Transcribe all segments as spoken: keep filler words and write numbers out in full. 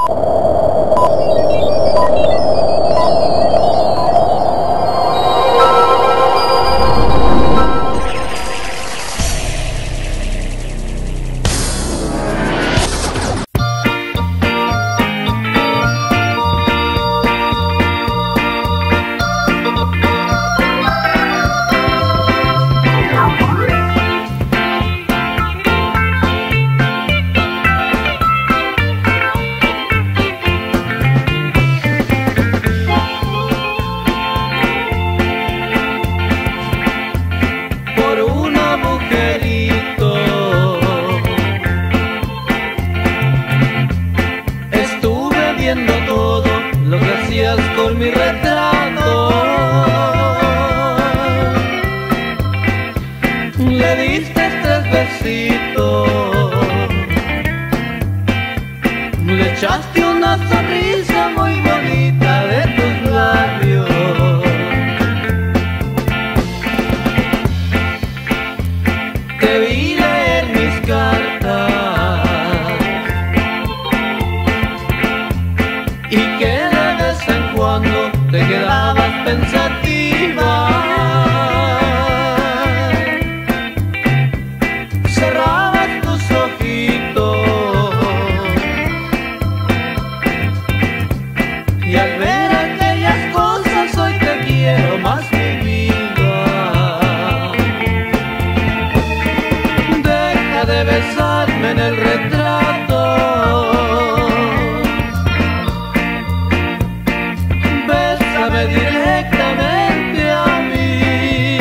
Con mi retrato le diste tres besitos, le echaste una sonrisa muy bonita de tus labios. Te vi leer mis cartas y que cuando te quedabas pensativa, cerrabas tus ojitos y al ver aquellas cosas hoy te quiero más, mi vida. Deja de besarme en el retrato, directamente a mí.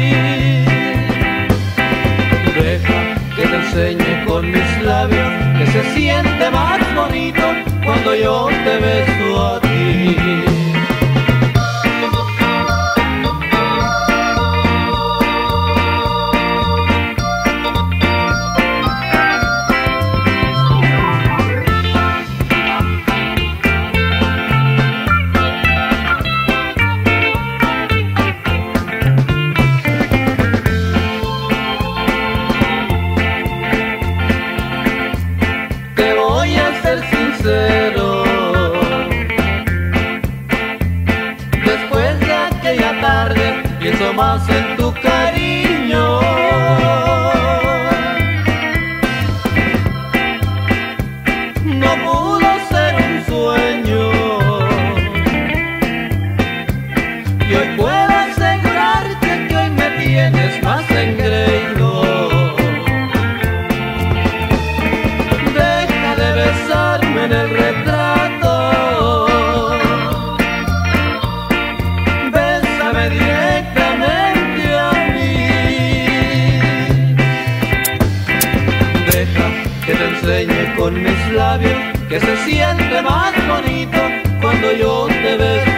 Deja que te enseñe con mis labios que se siente más bonito cuando yo te beso a ti. Sincero, después de aquella tarde pienso más en tu cariño. No pudo ser un sueño y hoy puedo asegurarte que hoy me tienes más engreído. Deja de besarme en el retrato, bésame directamente a mí. Deja que te enseñe con mis labios que se siente más bonito cuando yo te beso.